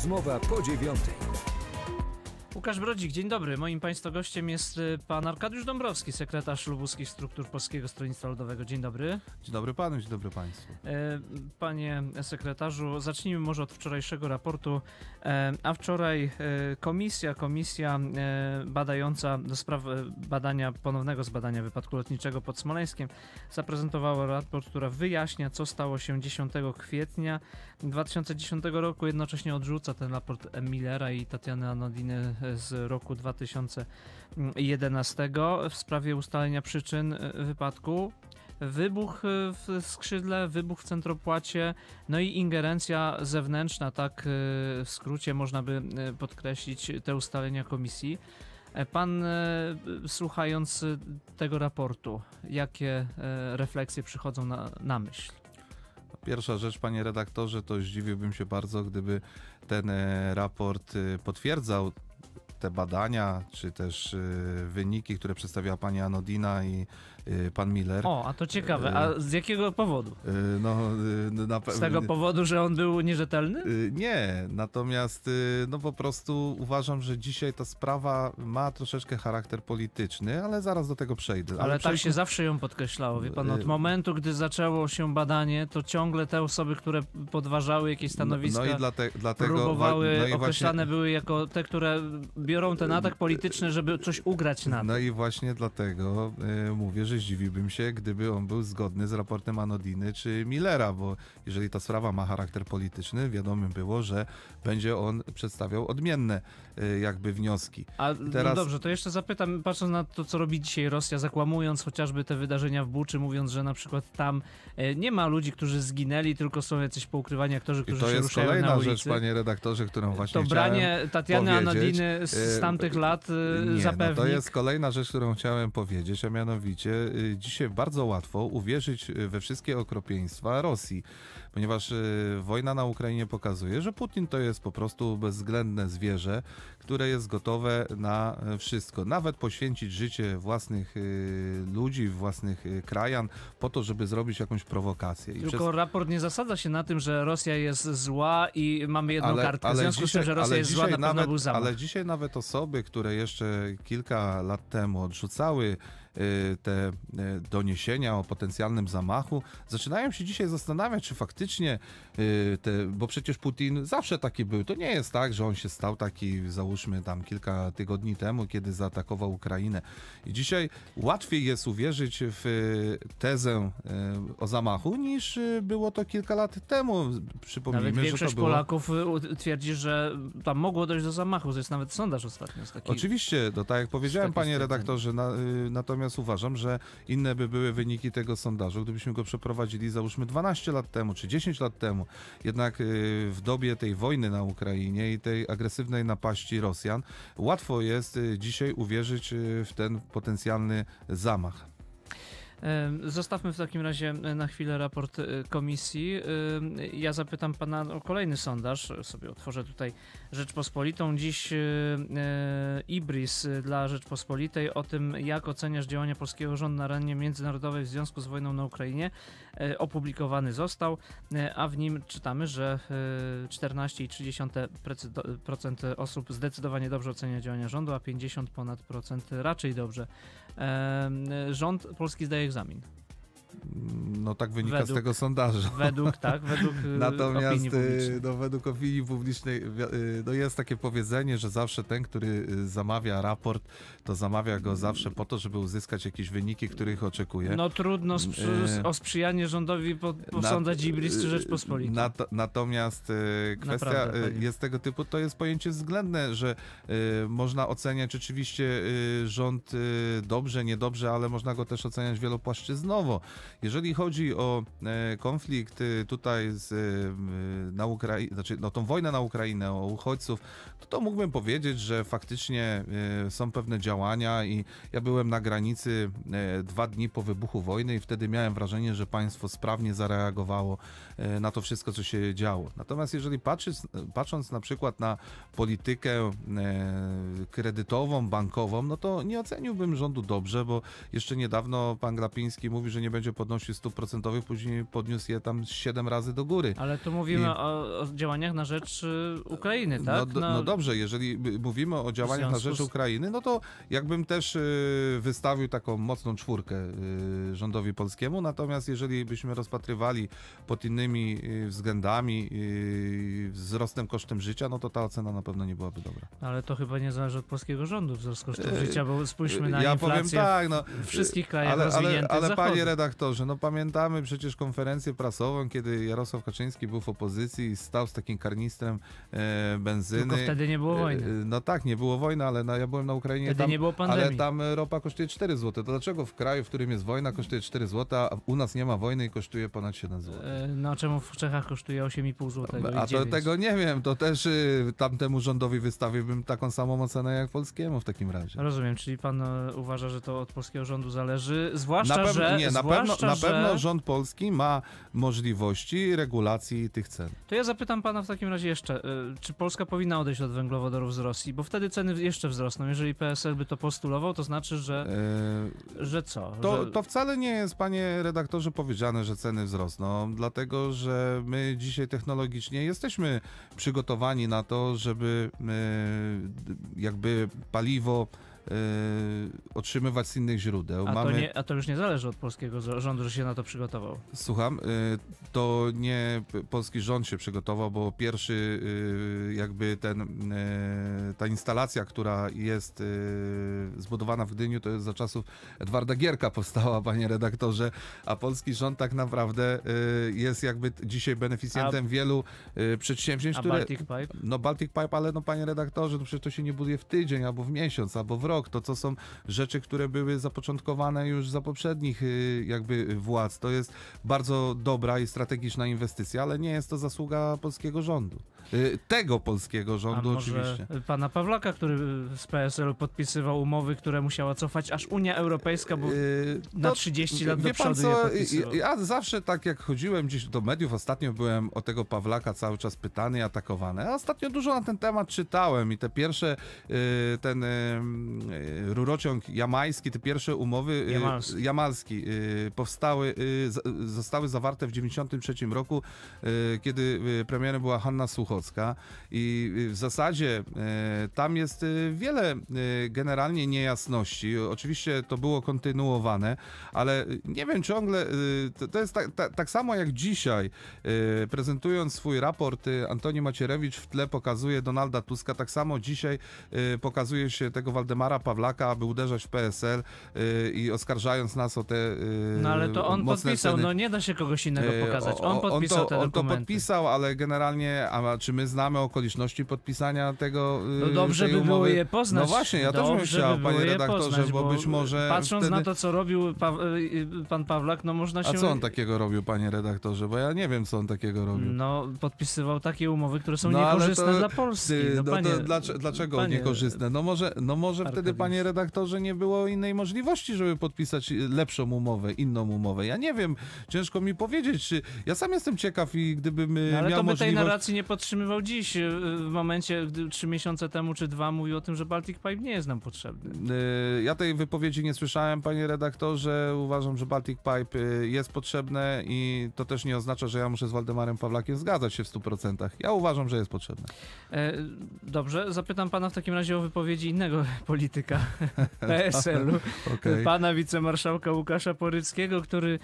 Rozmowa po 9. Łukasz Brodzik, dzień dobry. Moim państwa gościem jest pan Arkadiusz Dąbrowski, sekretarz lubuskich struktur Polskiego Stronnictwa Ludowego. Dzień dobry. Dzień dobry panu, dzień dobry państwu. Panie sekretarzu, zacznijmy może od wczorajszego raportu. A wczoraj komisja badająca do spraw ponownego zbadania wypadku lotniczego pod Smoleńskiem zaprezentowała raport, która wyjaśnia, co stało się 10 kwietnia 2010 roku. Jednocześnie odrzuca ten raport Millera i Tatiany Anodiny z roku 2011 w sprawie ustalenia przyczyn wypadku. Wybuch w skrzydle, wybuch w centropłacie, no i ingerencja zewnętrzna, tak w skrócie można by podkreślić te ustalenia komisji. Pan, słuchając tego raportu, jakie refleksje przychodzą na myśl? Pierwsza rzecz, panie redaktorze, to zdziwiłbym się bardzo, gdyby ten raport potwierdzał te badania, czy też wyniki, które przedstawiała pani Anodina i pan Miller. O, a to ciekawe. A z jakiego powodu? Z tego powodu, że on był nierzetelny? Nie, natomiast po prostu uważam, że dzisiaj ta sprawa ma troszeczkę charakter polityczny, ale zaraz do tego przejdę. Ale tak się zawsze ją podkreślało, wie pan, od momentu, gdy zaczęło się badanie, to ciągle te osoby, które podważały jakieś stanowiska, dlatego próbowały, określane były jako te, które biorą ten atak polityczny, żeby coś ugrać na to. No i właśnie dlatego mówię, że zdziwiłbym się, gdyby on był zgodny z raportem Anodiny czy Millera, bo jeżeli ta sprawa ma charakter polityczny, wiadomo było, że będzie on przedstawiał odmienne jakby wnioski. No dobrze, to jeszcze zapytam, patrząc na to, co robi dzisiaj Rosja, zakłamując chociażby te wydarzenia w Buczy, mówiąc, że na przykład tam nie ma ludzi, którzy zginęli, tylko są jacyś poukrywani aktorzy, którzy się ruszają na ulicy. To jest kolejna rzecz, panie redaktorze, którą właśnie chciałem branie Tatiany Anodiny z tamtych lat zapewni. To jest kolejna rzecz, którą chciałem powiedzieć, a mianowicie dzisiaj bardzo łatwo uwierzyć we wszystkie okropieństwa Rosji, ponieważ wojna na Ukrainie pokazuje, że Putin to jest po prostu bezwzględne zwierzę, które jest gotowe na wszystko. Nawet poświęcić życie własnych ludzi, własnych krajan po to, żeby zrobić jakąś prowokację. Tylko raport nie zasadza się na tym, że Rosja jest zła i mamy jedną kartkę. W związku z tym, że Rosja jest zła, na pewno był zamach. Ale dzisiaj nawet osoby, które jeszcze kilka lat temu odrzucały te doniesienia o potencjalnym zamachu, zaczynają się dzisiaj zastanawiać, czy faktycznie bo przecież Putin zawsze taki był. To nie jest tak, że on się stał taki, załóżmy tam kilka tygodni temu, kiedy zaatakował Ukrainę. I dzisiaj łatwiej jest uwierzyć w tezę o zamachu, niż było to kilka lat temu. Przypomnijmy, nawet większość że to było... Polaków twierdzi, że tam mogło dojść do zamachu. To jest nawet sondaż ostatnio. Oczywiście, to tak jak powiedziałem, panie redaktorze, natomiast uważam, że inne by były wyniki tego sondażu, gdybyśmy go przeprowadzili, załóżmy 12 lat temu, czy 10 lat temu. Jednak w dobie tej wojny na Ukrainie i tej agresywnej napaści Rosjan, łatwo jest dzisiaj uwierzyć w ten potencjalny zamach. Zostawmy w takim razie na chwilę raport komisji. Ja zapytam pana o kolejny sondaż. Sobie otworzę tutaj Rzeczpospolitą. Dziś Ibris dla Rzeczpospolitej o tym, jak oceniasz działania polskiego rządu na arenie międzynarodowej w związku z wojną na Ukrainie. Opublikowany został, a w nim czytamy, że 14,3% osób zdecydowanie dobrze ocenia działania rządu, a 50% raczej dobrze. Rząd polski zdaje egzamin. No tak wynika z tego sondażu. Według Natomiast opinii publicznej. Według opinii publicznej jest takie powiedzenie, że zawsze ten, który zamawia raport, to zamawia go zawsze po to, żeby uzyskać jakieś wyniki, których oczekuje. No trudno o sprzyjanie rządowi posądzać Ibris czy Rzeczpospolitą. Natomiast kwestia jest tego typu, to jest pojęcie względne, że można oceniać oczywiście rząd dobrze, niedobrze, ale można go też oceniać wielopłaszczyznowo. Jeżeli chodzi o konflikt tutaj na Ukrainie, znaczy tą wojnę na Ukrainę, o uchodźców, to mógłbym powiedzieć, że faktycznie są pewne działania i ja byłem na granicy 2 dni po wybuchu wojny i wtedy miałem wrażenie, że państwo sprawnie zareagowało na to wszystko, co się działo. Natomiast jeżeli patrząc na przykład na politykę kredytową, bankową, no to nie oceniłbym rządu dobrze, bo jeszcze niedawno pan Glapiński mówi, że nie będzie będzie podnosił stóp procentowych, później podniósł je tam 7 razy do góry. Ale tu mówimy o działaniach na rzecz Ukrainy, tak? No dobrze, jeżeli mówimy o działaniach na rzecz Ukrainy, no to jakbym też wystawił taką mocną czwórkę rządowi polskiemu, natomiast jeżeli byśmy rozpatrywali pod innymi względami, wzrostem kosztem życia, no to ta ocena na pewno nie byłaby dobra. Ale to chyba nie zależy od polskiego rządu, wzrost kosztów życia, bo spójrzmy na inflację powiem tak, w wszystkich krajach rozwiniętych ale Zachodu. panie redaktorze, no pamiętamy przecież konferencję prasową, kiedy Jarosław Kaczyński był w opozycji i stał z takim karnistrem benzyny. Tylko wtedy nie było wojny. No tak, nie było wojny, ale ja byłem na Ukrainie, wtedy nie było pandemii. Ale tam ropa kosztuje 4 zł. To dlaczego w kraju, w którym jest wojna, kosztuje 4 zł, a u nas nie ma wojny i kosztuje ponad 7 zł? No czemu w Czechach kosztuje 8,5 zł? A to tego nie wiem, to też tamtemu rządowi wystawiłbym taką samą ocenę jak polskiemu w takim razie. Rozumiem, czyli pan uważa, że to od polskiego rządu zależy, zwłaszcza, na pewno rząd polski ma możliwości regulacji tych cen. To ja zapytam pana w takim razie jeszcze, czy Polska powinna odejść od węglowodorów z Rosji, bo wtedy ceny jeszcze wzrosną. Jeżeli PSL by to postulował, to znaczy, że co? To wcale nie jest, panie redaktorze, powiedziane, że ceny wzrosną, dlatego, że my dzisiaj technologicznie jesteśmy przygotowani na to, żeby jakby paliwo otrzymywać z innych źródeł. A to już nie zależy od polskiego rządu, że się na to przygotował. Słucham, to nie polski rząd się przygotował, bo pierwszy jakby ta instalacja, która jest zbudowana w Gdyniu, to jest za czasów Edwarda Gierka powstała, panie redaktorze, a polski rząd tak naprawdę jest jakby dzisiaj beneficjentem wielu przedsięwzięć, które... Baltic Pipe? No Baltic Pipe, ale no panie redaktorze, to przecież to się nie buduje w tydzień, albo w miesiąc, albo w rok. To są rzeczy, które były zapoczątkowane już za poprzednich jakby władz. To jest bardzo dobra i strategiczna inwestycja, ale nie jest to zasługa polskiego rządu. Tego polskiego rządu oczywiście. Pana Pawlaka, który z PSL-u podpisywał umowy, które musiała cofać aż Unia Europejska, bo na 30 lat do przodu je podpisywał. Ja zawsze tak jak chodziłem gdzieś do mediów, ostatnio byłem o tego Pawlaka cały czas pytany i atakowany. A ostatnio dużo na ten temat czytałem i te pierwsze, ten rurociąg jamański, te pierwsze umowy jamalski zostały zawarte w 1993 roku, kiedy premierem była Hanna Suchocka. I w zasadzie tam jest wiele generalnie niejasności. Oczywiście to było kontynuowane, ale nie wiem ciągle, to jest tak samo jak dzisiaj, prezentując swój raport, Antoni Macierewicz w tle pokazuje Donalda Tuska, tak samo dzisiaj pokazuje się tego Waldemara Pawlaka, aby uderzać w PSL i oskarżając nas o te No ale to on podpisał, ceny. No nie da się kogoś innego pokazać. On podpisał te dokumenty. On to podpisał, ale generalnie, czy my znamy okoliczności podpisania tego No dobrze by było je poznać. No właśnie, ja też bym chciał, panie redaktorze, poznać, bo być może... Patrząc na to, co robił pan Pawlak, no można się... A co on takiego robił, panie redaktorze? Bo ja nie wiem, co on takiego robił. No, podpisywał takie umowy, które są niekorzystne dla Polski. Dlaczego niekorzystne? No może wtedy, panie redaktorze, nie było innej możliwości, żeby podpisać lepszą umowę, inną umowę. Ja nie wiem, ciężko mi powiedzieć, czy... Ja sam jestem ciekaw i gdybym miał ale to by możliwość... tej narracji nie podtrzymywał dziś, w momencie, gdy 3 miesiące temu czy 2 mówił o tym, że Baltic Pipe nie jest nam potrzebny. Ja tej wypowiedzi nie słyszałem, panie redaktorze. Uważam, że Baltic Pipe jest potrzebne i to też nie oznacza, że ja muszę z Waldemarem Pawlakiem zgadzać się w 100%. Ja uważam, że jest potrzebne. Dobrze, zapytam pana w takim razie o wypowiedzi innego polityka PSL-u, pana wicemarszałka Łukasza Poryckiego, który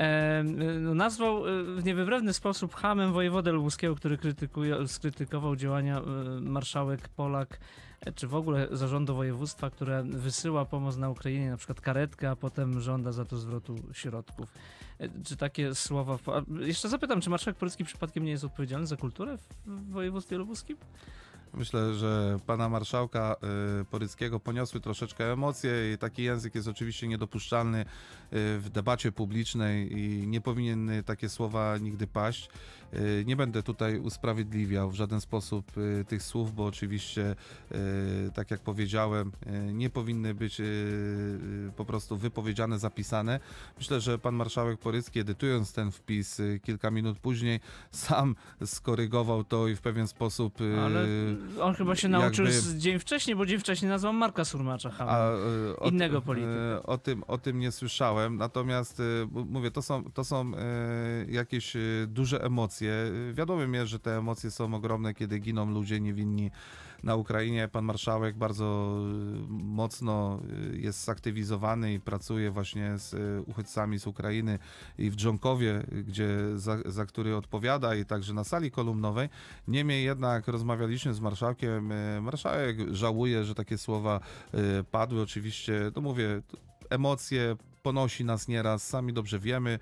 nazwał w niewybredny sposób chamem wojewodę lubuskiego, który skrytykował działania marszałek Polak, czy w ogóle zarządu województwa, które wysyła pomoc na Ukrainie, na przykład karetkę, a potem żąda za to zwrotu środków. Czy takie słowa... Jeszcze zapytam, czy marszałek Porycki przypadkiem nie jest odpowiedzialny za kulturę w województwie lubuskim? Myślę, że pana marszałka Poryckiego poniosły troszeczkę emocje i taki język jest oczywiście niedopuszczalny w debacie publicznej i nie powinien takie słowa nigdy paść. Nie będę tutaj usprawiedliwiał w żaden sposób tych słów, bo oczywiście, tak jak powiedziałem, nie powinny być po prostu wypowiedziane, zapisane. Myślę, że pan marszałek Porycki, edytując ten wpis kilka minut później, sam skorygował to i w pewien sposób On chyba się nauczył dzień wcześniej, bo dzień wcześniej nazwał Marka Surmacza hamem. Innego polityka. O tym nie słyszałem, natomiast mówię, to są jakieś duże emocje. Wiadomo jest, że te emocje są ogromne, kiedy giną ludzie niewinni na Ukrainie. Pan marszałek bardzo mocno jest zaktywizowany i pracuje właśnie z uchodźcami z Ukrainy i w Dżonkowie, za który odpowiada, i także na sali kolumnowej. Niemniej jednak rozmawialiśmy z marszałkiem. Marszałek żałuje, że takie słowa padły. Oczywiście, to mówię, emocje ponosi nas nieraz, sami dobrze wiemy,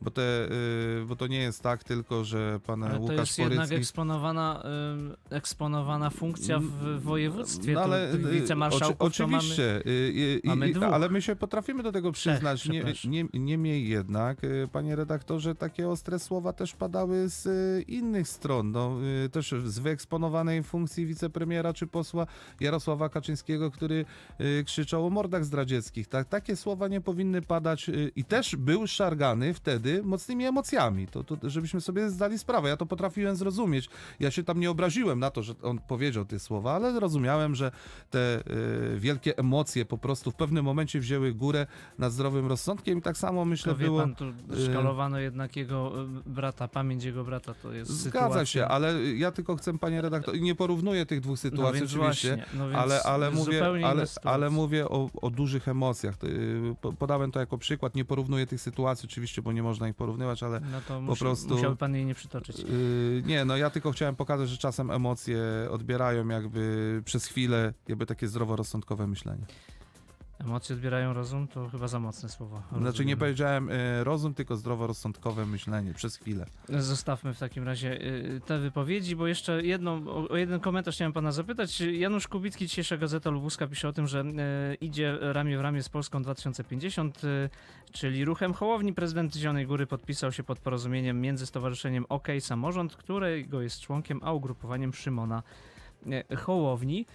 bo to nie jest tak tylko, że pan ale Łukasz to jest Porycki... jednak eksponowana funkcja w województwie, ale wicemarszałków oczywiście, mamy dwóch. Ale my się potrafimy do tego przyznać. Niemniej jednak, panie redaktorze, takie ostre słowa też padały z innych stron. No, też z wyeksponowanej funkcji wicepremiera czy posła Jarosława Kaczyńskiego, który krzyczał o mordach zdradzieckich. Tak? Takie słowa nie powinny padać i też był szargany wtedy mocnymi emocjami. To żebyśmy sobie zdali sprawę. Ja to potrafiłem zrozumieć. Ja się tam nie obraziłem na to, że on powiedział te słowa, ale zrozumiałem, że te wielkie emocje po prostu w pewnym momencie wzięły górę nad zdrowym rozsądkiem i tak samo myślę było... Pan, tu szkalowano jednak jego brata, pamięć jego brata to jest Zgadza sytuacja... się, ale ja tylko chcę, panie redaktor, nie porównuję tych dwóch sytuacji oczywiście, ale mówię o dużych emocjach. Podałem to jako przykład, nie porównuję tych sytuacji oczywiście, bo nie można ich porównywać, ale no to po prostu... Musiałby pan jej nie przytoczyć. Nie, no ja tylko chciałem pokazać, że czasem emocje odbierają jakby przez chwilę jakby takie zdroworozsądkowe myślenie. Emocje odbierają rozum, to chyba za mocne słowo. Znaczy nie powiedziałem rozum, tylko zdroworozsądkowe myślenie przez chwilę. Zostawmy w takim razie te wypowiedzi, bo jeszcze o jeden komentarz chciałem pana zapytać. Janusz Kubicki, dzisiejsza Gazeta Lubuska, pisze o tym, że idzie ramię w ramię z Polską 2050, czyli ruchem Hołowni. Prezydent Zielonej Góry podpisał się pod porozumieniem między Stowarzyszeniem OK Samorząd, którego jest członkiem, a ugrupowaniem Szymona Hołowni.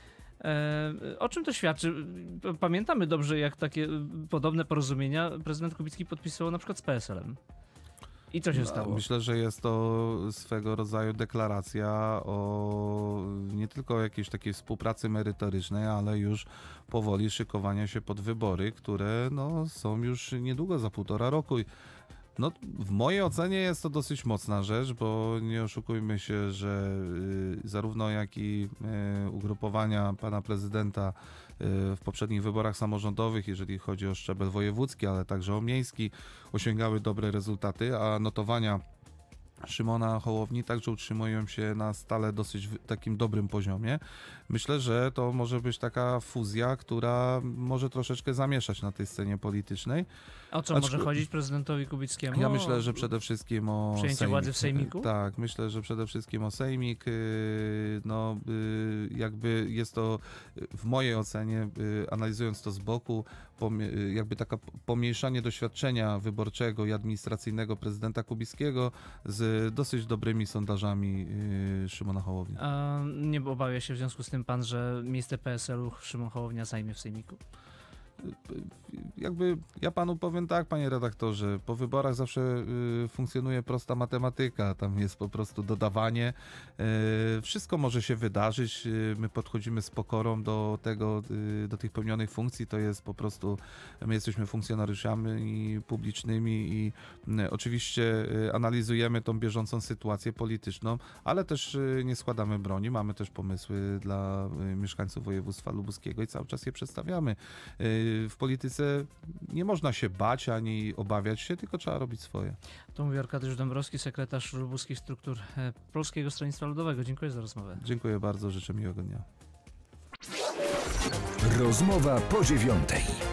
O czym to świadczy? Pamiętamy dobrze, jak takie podobne porozumienia prezydent Kubicki podpisywał na przykład z PSL-em. I co się stało? Myślę, że jest to swego rodzaju deklaracja o nie tylko jakiejś takiej współpracy merytorycznej, ale już powoli szykowania się pod wybory, które są już niedługo, za 1,5 roku. No, w mojej ocenie jest to dosyć mocna rzecz, bo nie oszukujmy się, że zarówno jak i ugrupowania pana prezydenta w poprzednich wyborach samorządowych, jeżeli chodzi o szczebel wojewódzki, ale także o miejski, osiągały dobre rezultaty, a notowania Szymona Hołowni także utrzymują się na stale dosyć takim dobrym poziomie. Myślę, że to może być taka fuzja, która może troszeczkę zamieszać na tej scenie politycznej. O co może chodzić prezydentowi Kubickiemu? Ja myślę, że przede wszystkim o przejęcie sejmik. Władzy w sejmiku? Tak, myślę, że przede wszystkim o sejmik. Jakby jest to w mojej ocenie, analizując to z boku, jakby taka pomniejszanie doświadczenia wyborczego i administracyjnego prezydenta Kubickiego z dosyć dobrymi sondażami Szymona Hołowni. A nie obawia się w związku z tym pan, że miejsce PSL-u Szymon Hołownia zajmie w sejmiku? Jakby ja panu powiem tak, panie redaktorze, po wyborach zawsze funkcjonuje prosta matematyka, tam jest po prostu dodawanie, wszystko może się wydarzyć, my podchodzimy z pokorą do tych pełnionych funkcji, to jest po prostu, my jesteśmy funkcjonariuszami publicznymi i oczywiście analizujemy tą bieżącą sytuację polityczną, ale też nie składamy broni, mamy też pomysły dla mieszkańców województwa lubuskiego i cały czas je przedstawiamy. W polityce nie można się bać ani obawiać się, tylko trzeba robić swoje. To mówi Arkadiusz Dąbrowski, sekretarz lubuskich struktur Polskiego Stronnictwa Ludowego. Dziękuję za rozmowę. Dziękuję bardzo, życzę miłego dnia. Rozmowa po 9:00.